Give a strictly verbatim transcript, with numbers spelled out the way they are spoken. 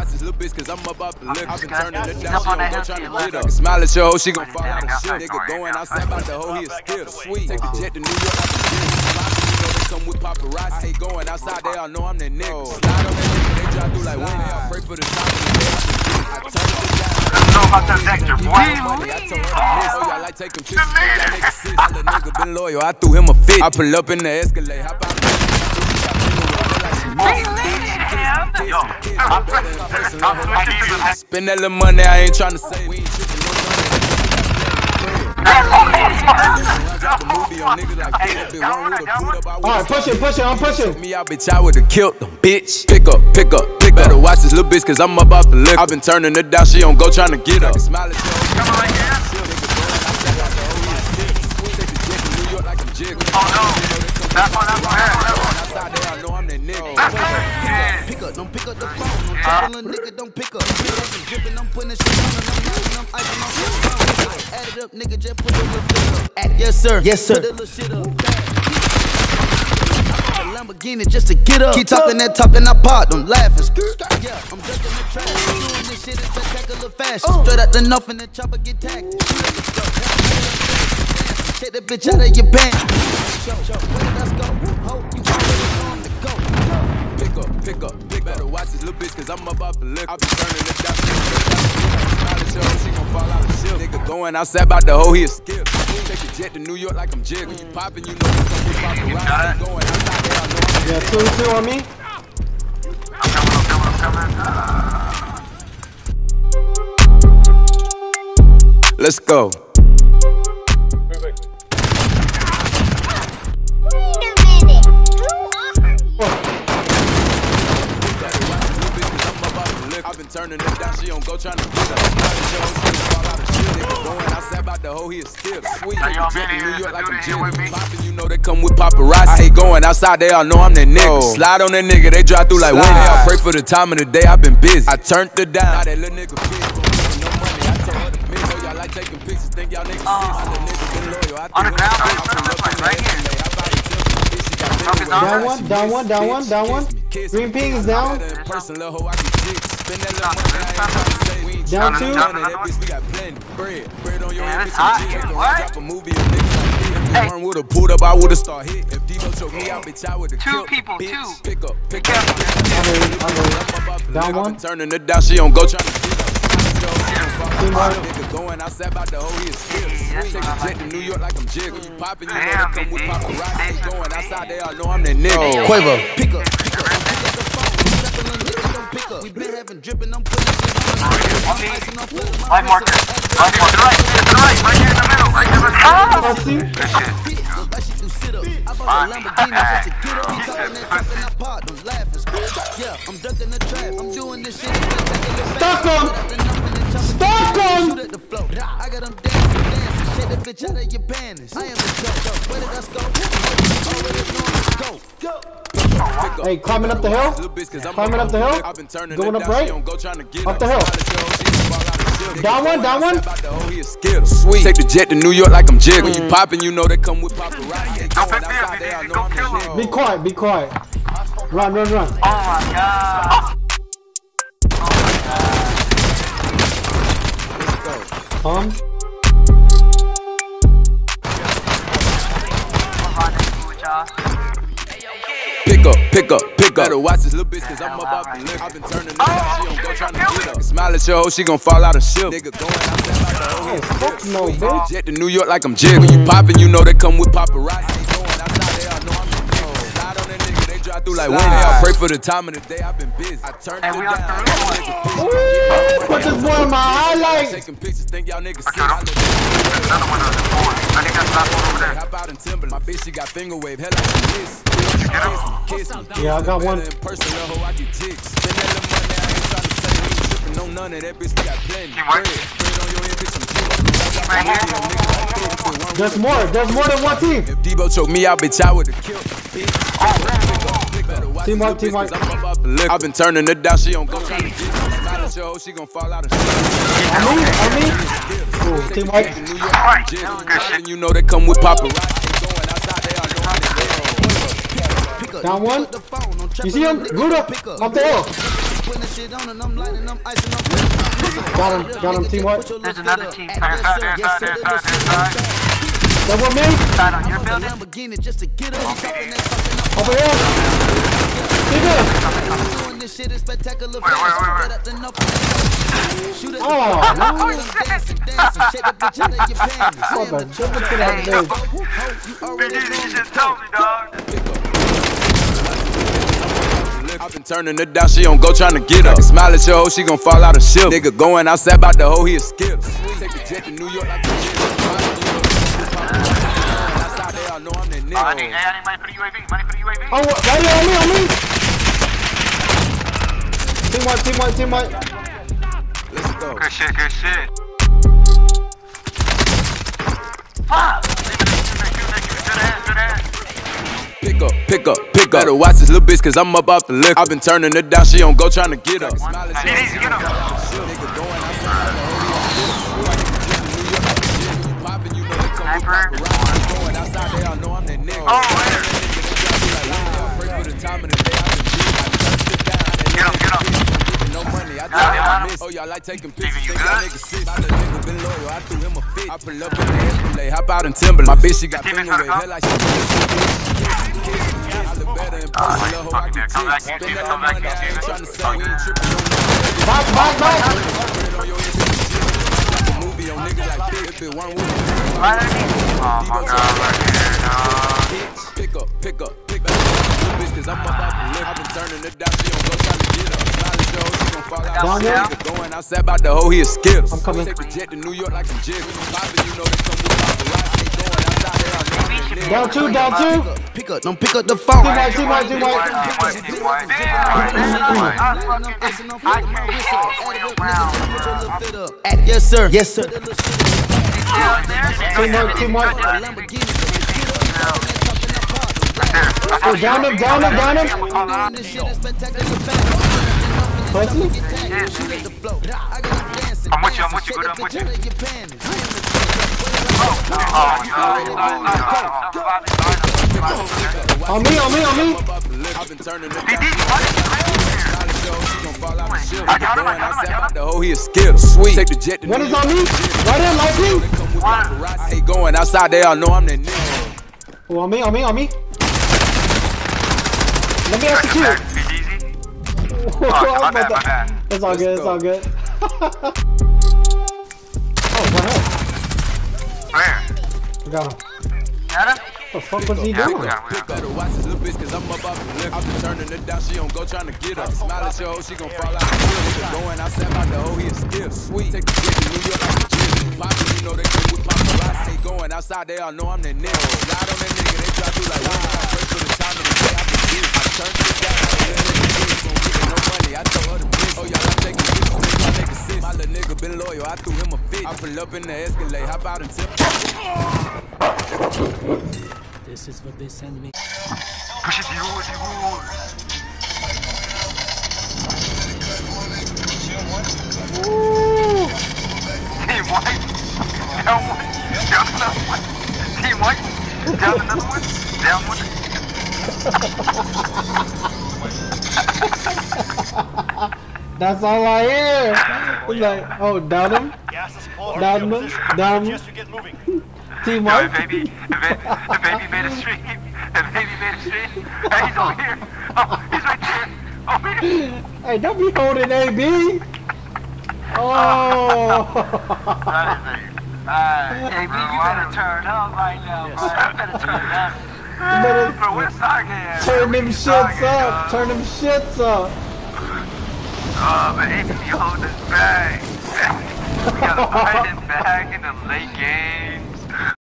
watch this little bitch cause I'm about to live. I've been turning it down, she don't go trying to get up. Smile at your hoe, she gon' fall out of shit. Nigga going outside about the hoe, he a skip. Sweet, take the jet to New York, I can get it. Come with paparazzi, I hate going outside, they all know I'm that nigga. Slide on that nigga, they drive through like winning. I pray for the time of the day, I turn it down. I don't know about that vector, boy. I told her to miss, oh y'all like taking pictures, y'all niggas sit. That nigga been loyal, I threw him a fit. I pull up in the Escalade, hop out the Yo, spend that little money, I ain't tryna save. We ain't tripping no Alright, push it, push it, I'm pushing. Me, I bitch, I would've killed them, bitch. Pick up, pick up, pick up. Better watch this little bitch, cause I'm about to live. I've been turning it down, she don't go tryna get up. Smile at you. come on, yeah. Oh no, that's one, that's one, that's one. Pick up, don't pick up the phone. Don't tell a nigga, don't pick up. I'm dripping, I'm putting shit on, I'm icing on shit. Add it up, nigga, just put it up. Yes, sir. Yes, sir. Put that little shit up. Lamborghini just to get up. Keep talking that talk and I pop, don't laugh and skirt. Yeah, I'm ducking the trash. I'm doing this shit in spectacular fashion. Straight out the north and the chopper get tagged. Take that bitch out of your band. Where did us go? Ho, you already on the go. Pick up, pick up, pick up. Better watch this little bitch cause I'm about to live. I be turning it down. Smile at your hoe, she gon' fall out of shit. Nigga going outside about the hoe, he a skip. Take the jet to New York like I'm jig. When you poppin', you know you come with paparazzi. Going outside there, I know I'm Yeah, two, two on me. I'm coming, I'm coming, I'm coming. Let's go. I've been turning it down, she don't go trying to get up. She fall out of shit. Nigga going outside about the hoe, he a skip. Sweet, take the jet to New York like I'm jig. Poppin', you know they come with paparazzi. I hate going outside, they all know I'm that nigga. Slide on that nigga, they drive through like winning. I pray for the time of the day, I've been busy. I turned it down. Now that little nigga bitch, no money. I told her to miss. Oh, y'all like taking pictures, think y'all niggas Oh. bitch. That nigga been loyal. I On the think ground, I'm right here. Down one, down one, down one, down one. Green ping is down. Down two. Would've pulled up, I would've started hit. If Devo choked me out, bitch, I would've Two killed. people, Bitch, two. Pick up, pick up. Down one. Turning it down, she don't go trying to get up. Team one. Nigga going outside about the hoe, he is skip. Take the jet to New York like I'm jig. When you poppin', you know they come with paparazzi. Going outside, they all know I'm that nigga. Quavo. Pick up, pick up, pick up the phone. Don't pick up. We been having dripping, I'm putting shit on. Light marker. Light marker. Right, to the right, right here in the middle. Right here in the middle. Let's see. I bought a Lamborghini just to get up. He talking that talk and I pop, don't laugh and scream. Yeah, I'm ducking the trap. I'm doing this shit. Stop him! Stop him! Shoot at the floor. I got them dancing, dancing. Shake that bitch out of your panties. I am the joke. Where did us go? Already know let's go. Go. Hey, climbing up the hill. Climbing up the hill. Going up right. Up the hill. Down one, down one. Sweet. Take the jet to New York like I'm jig. When you poppin', you know they come with paparazzi. Be quiet, be quiet. Run, run, run. Oh my god. Oh my god. Um. Pick up, pick up, pick up. Better watch this little bitch cause I'm about to live. I've been turning it down, she don't go trying to get up. Smile at your hoe, she gon' fall out of shit. Nigga going outside like the hoe. Fuck no, bitch. Jet to New York like I'm jig. When you poppin', you know they come with paparazzi. Going outside, they all know I'm the nigga. Slide on that nigga, they drive through like winning. I pray for the time of the day, I've been busy. I turned it down. Ooh, put this boy in my highlights. Taking pictures, think y'all niggas sick. Another one on the board. I think that's last one over there. Hop out in Timberland. My bitch, she got finger wave. Hell, I can kiss. Kiss me. Yeah, I got one. In person, little hoe, I get jigs. Spend that little money, I ain't tryna say we ain't trippin' no none of that bitch, we got plenty. Bread, bread on your head, bitch, I'm jigging. There's more, there's more than one team. If Devo choked me out, bitch, I would've killed him. Team one, team one. I've been turning it down, she don't go trying to get it. Smile at your hoe, she gon' fall out of shit. On me, on me. Ooh, team white. You know they come with paparazzi. Going outside, they all know. Down one. You see him? Glued up. Up the hill. Got him, got him, team white. There's another team. Fire side, fire side, fire side, fire side. That with me? Side on your building. Over here. See this? Where, where, where, where? Oh, no. What the jump into that bitch. B G, you just told me, dog. I've been turning her down, she don't go tryna get up. Smile at your hoe, she gon' fall out of ship. Nigga going outside about the hoe, he a skip. Take a jet to New York like a outside they all know I'm that nigga. I need, hey, I need money for the U A V, money for the U A V. Oh, right here, on me, on me. Team white, team white, team white. Let's go. Good shit, good shit. Fuck! Pick up, pick up, pick up. Better watch this little bitch cause I'm up off the liquor. I've been turning her down, she don't go tryna get up. Easy, get up. Oh, get up, get up. Oh, y'all like taking pictures. Think y'all niggas sick. My little nigga been loyal. I threw him a fit. I pull up in the Escalade. Hop out in Timberland. My bitch, she got finger with hell like she I look better in person. Little hoe, I can teach. Spend that money. I ain't tryna say we ain't tripping. Back, back, back. Movie on niggas like this. If it one with Oh my god, right here, dog. Pick up, pick up, pick up. Bitch, cause I'm about to live. I've been turning her down. She don't go tryna get up. Down here? Going outside about the hoe, he a skip. I'm coming. Take the jet to New York like I'm jigging. Poppin', you know they come with paparazzi. They going outside there, I know. Down two, down two. Pick up, don't pick up the phone. Team white, team white, team white. Yes, sir. Yes, sir. Team white, team white. Oh, down him, down him, down him. Press me. I'm with you, I'm with you, good, I'm with you. On me, on me, on me. I've been turning her B D, down. what is I got him, I got him, I got him. The hoe, he a skip. Sweet. Take the jet to What New is York. on me? Right here, light blue. I hate going outside, they all know I'm that nigga. Oh, on me, on me, on me. Let me execute. Be easy. Oh, my I'm bad, about my bad. to- It's all good, it's all good. Oh, what hell? Where? Got him. Got him? What the fuck was he Yeah, we doing? got him, we got him. Better watch this little bitch cause I'm up off the liquor. I've been turning her down, she don't go tryna get up. Smile at your hoe, she gon' fall out of the going outside about the hoe, he a skip. Sweet. Take the jet to New York like a jig. Poppin', you know they come with paparazzi. They going outside, they all know I'm that nigga. Slide on that nigga, they try to like, wow. Pray for the time of the day I can get. I turned it down, I let it get. Gon' get no money, I told her to bitch. Oh, y'all like taking pictures, make my nigga sit. My little nigga been loyal, I threw him a fit. I pull up in the Escalade, hop out and tip. This is what they send me. Push it, you, you. Team white. Down one. Down another one. Team white. Down another one. Down one. That's all I hear. It's like, oh, down him. Down him. Down him. Team No, white. the baby, the baby, the baby made a stream. The baby made a stream. Hey, he's over here. Oh, he's right there. Over here. Hey, don't be holding A B. Oh. That is a, uh, hey, B, you better turn up right now, bro. You better turn up. Better Bro, where's Saga? turn them shits up. Turn them shits up. Oh, but A B, you hold this bag. We gotta find it back in the late game.